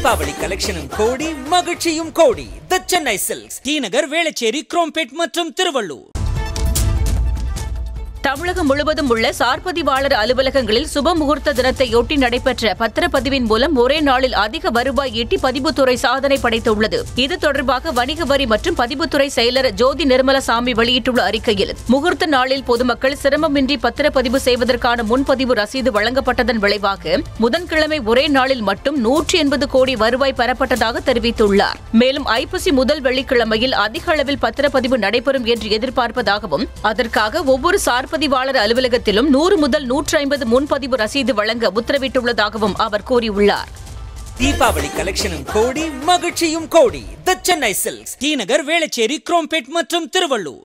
தீபாவளி கலெக்ஷனும் கோடி, மகிழ்ச்சியும் கோடி. The Chennai silks, T Nagar, Velachery, Chromepet மற்றும் திருவள்ளூர். தமிழகம் முழுவதும் உள்ள சார்பதிவாளர் அலுவலகங்களில் சுப முகூர்த்த தினத்தையொட்டி நடைபெற்ற பத்திரப்பதிவின் மூலம் ஒரே நாளில் அதிக வருவாய் ஈட்டி பதிவுத்துறை சாதனை படைத்துள்ளது. இது தொடர்பாக வணிக வரி மற்றும் பதிவுத்துறை செயலர் ஜோதி நிர்மலசாமி வெளியிட்டுள்ள அறிக்கையில், முகூர்த்த நாளில் பொதுமக்கள் சிரமமின்றி பத்திரப்பதிவு செய்வதற்கான முன்பதிவு ரசீது வழங்கப்பட்டதன் விளைவாக புதன்கிழமை ஒரே நாளில் மட்டும் 180 கோடி வருவாய் பெறப்பட்டதாக தெரிவித்துள்ளார். மேலும் ஐப்பசி முதல் வெள்ளிக்கிழமையில் அதிக அளவில் பத்திரப்பதிவு நடைபெறும் என்று எதிர்பார்ப்பதாகவும், அதற்காக ஒவ்வொரு பதிவாளர் அலுவலகத்திலும் 100 முதல் 150 முன்பதிவு ரசீது வழங்க உத்தரவிட்டுள்ளதாகவும் அவர் கூறியுள்ளார். தீபாவளி கலெக்ஷனும் கோடி, மகிழ்ச்சியும் கோடி. The Chennai silks, T Nagar, Velachery, Chromepet மற்றும் திருவள்ளூர்.